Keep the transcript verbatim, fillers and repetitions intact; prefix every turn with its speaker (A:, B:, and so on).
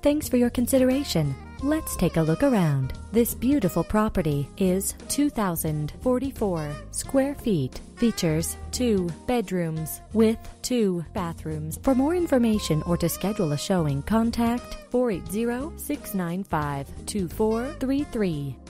A: Thanks for your consideration. Let's take a look around. This beautiful property is two thousand forty-four square feet. Features two bedrooms with two bathrooms. For more information or to schedule a showing, contact four eight zero, six nine five, two four three three.